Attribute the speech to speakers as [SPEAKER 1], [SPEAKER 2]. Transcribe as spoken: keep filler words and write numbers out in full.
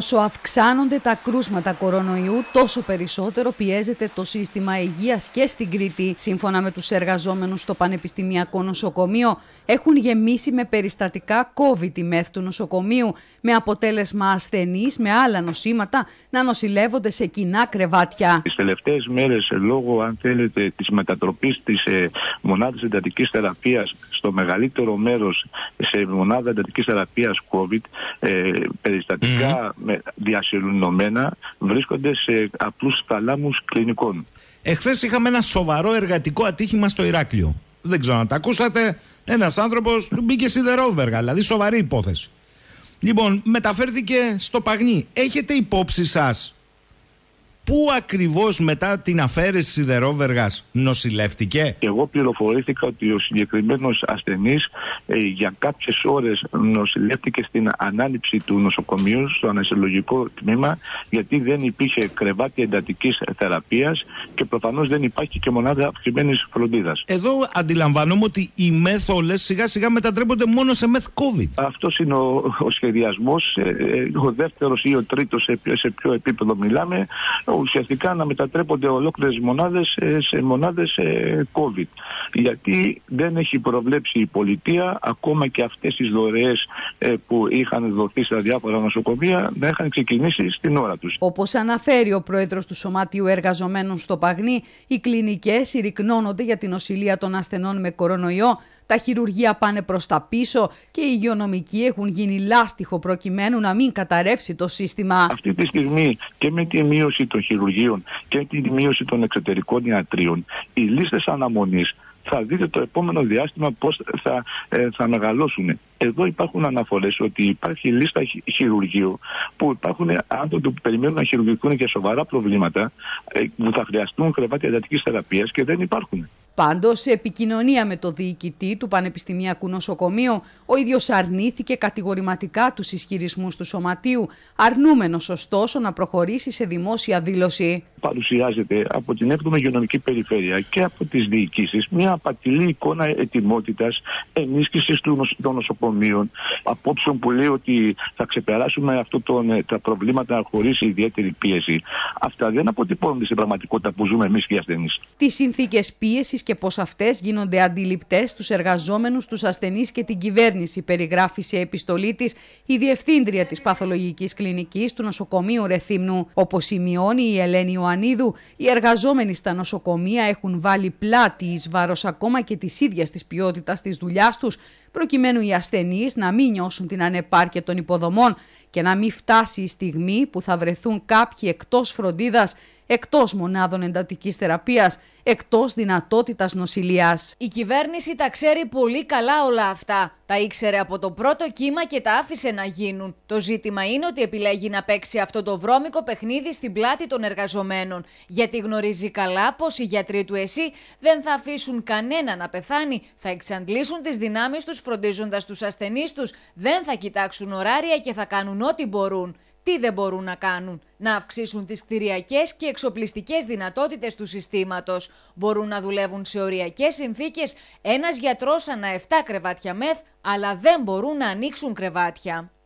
[SPEAKER 1] Όσο αυξάνονται τα κρούσματα κορονοϊού, τόσο περισσότερο πιέζεται το σύστημα υγείας και στην Κρήτη. Σύμφωνα με τους εργαζόμενους στο Πανεπιστημιακό Νοσοκομείο, έχουν γεμίσει με περιστατικά COVID η μεθ του νοσοκομείου, με αποτέλεσμα ασθενείς με άλλα νοσήματα να νοσηλεύονται σε κοινά κρεβάτια.
[SPEAKER 2] Τις τελευταίες μέρες, λόγω, αν θέλετε, της μετατροπής της ε, μονάδας εντατικής θεραπείας στο μεγαλύτερο μέρος σε μονάδα εντατικής θεραπείας COVID, ε, περιστατικά mm. με διασυλληνωμένα βρίσκονται σε απλούς θαλάμους κλινικών.
[SPEAKER 3] Εχθές είχαμε ένα σοβαρό εργατικό ατύχημα στο Ηράκλειο. Δεν ξέρω αν τα ακούσατε. Ένας άνθρωπος του μπήκε σιδερόβεργα, δηλαδή σοβαρή υπόθεση. Λοιπόν, μεταφέρθηκε στο Παγνί. Έχετε υπόψη σας πού ακριβώς μετά την αφαίρεση σιδερόβεργας νοσηλεύτηκε?
[SPEAKER 2] Εγώ πληροφορήθηκα ότι ο συγκεκριμένος ασθενής ε, για κάποιες ώρες νοσηλεύτηκε στην ανάληψη του νοσοκομείου, στο ανασυλλογικό τμήμα, γιατί δεν υπήρχε κρεβάτι εντατικής θεραπείας και προφανώς δεν υπάρχει και μονάδα αυξημένης φροντίδας.
[SPEAKER 3] Εδώ αντιλαμβάνομαι ότι οι μεθ όλες σιγά σιγά μετατρέπονται μόνο σε μεθ COVID.
[SPEAKER 2] Αυτός είναι ο, ο σχεδιασμός, ε, ο δεύτερος ή ο τρίτος, σε, σε ποιο επίπεδο μιλάμε, ουσιαστικά να μετατρέπονται ολόκληρες μονάδες σε μονάδες COVID. Γιατί δεν έχει προβλέψει η πολιτεία ακόμα και αυτές τις δωρεές που είχαν δοθεί στα διάφορα νοσοκομεία να είχαν ξεκινήσει στην ώρα τους.
[SPEAKER 1] Όπως αναφέρει ο πρόεδρος του Σωματείου Εργαζομένων στο Παγνί, οι κλινικές συρρυκνώνονται για την νοσηλεία των ασθενών με κορονοϊό, τα χειρουργεία πάνε προς τα πίσω και οι υγειονομικοί έχουν γίνει λάστιχο προκειμένου να μην καταρρεύσει το σύστημα.
[SPEAKER 2] Αυτή τη στιγμή και με τη μείωση των χειρουργείων και τη μείωση των εξωτερικών ιατρίων, οι λίστες αναμονής θα δείτε το επόμενο διάστημα πώς θα, ε, θα μεγαλώσουν. Εδώ υπάρχουν αναφορές ότι υπάρχει λίστα χειρουργείου που υπάρχουν άνθρωποι που περιμένουν να χειρουργηθούν για σοβαρά προβλήματα ε, που θα χρειαστούν κρεβάτια εντατικής θεραπείας και δεν υπάρχουν.
[SPEAKER 1] Πάντως, σε επικοινωνία με το διοικητή του Πανεπιστημιακού Νοσοκομείου, ο ίδιος αρνήθηκε κατηγορηματικά τους ισχυρισμούς του Σωματείου, αρνούμενος ωστόσο να προχωρήσει σε δημόσια δήλωση.
[SPEAKER 2] Παρουσιάζεται από την έβδομη Υγειονομική Περιφέρεια και από τις διοικήσεις μια απατηλή εικόνα ετοιμότητας, ενίσχυσης των νοσοκομείων, απόψεων που λέει ότι θα ξεπεράσουμε αυτό τον, τα προβλήματα χωρίς ιδιαίτερη πίεση. Αυτά δεν αποτυπώνονται στην πραγματικότητα που ζούμε εμείς και οι ασθενείς.
[SPEAKER 1] Τις συνθήκες πίεσης και πως αυτές γίνονται αντιληπτές στους εργαζόμενους, τους ασθενείς και την κυβέρνηση, περιγράφει σε επιστολή της η Διευθύντρια της Παθολογικής Κλινικής του Νοσοκομείου Ρεθύμνου. Όπως σημειώνει η Ελένη Ιωαννίδου, οι εργαζόμενοι στα νοσοκομεία έχουν βάλει πλάτη εις βάρος ακόμα και της ίδιας της ποιότητας της δουλειάς τους, προκειμένου οι ασθενείς να μην νιώσουν την ανεπάρκεια των υποδομών και να μην φτάσει η στιγμή που θα βρεθούν κάποιοι εκτός φροντίδας, εκτός μονάδων εντατικής θεραπείας, εκτός δυνατότητας νοσηλείας.
[SPEAKER 4] Η κυβέρνηση τα ξέρει πολύ καλά όλα αυτά. Τα ήξερε από το πρώτο κύμα και τα άφησε να γίνουν. Το ζήτημα είναι ότι επιλέγει να παίξει αυτό το βρώμικο παιχνίδι στην πλάτη των εργαζομένων. Γιατί γνωρίζει καλά πως οι γιατροί του ΕΣΥ δεν θα αφήσουν κανένα να πεθάνει, θα εξαντλήσουν τις δυνάμεις τους φροντίζοντας τους ασθενείς τους, δεν θα κοιτάξουν ωράρια και θα κάνουν ό,τι μπορούν. Τι δεν μπορούν να κάνουν? Να αυξήσουν τις κτηριακές και εξοπλιστικές δυνατότητες του συστήματος. Μπορούν να δουλεύουν σε οριακές συνθήκες ένας γιατρός ανά επτά κρεβάτια μεθ, αλλά δεν μπορούν να ανοίξουν κρεβάτια.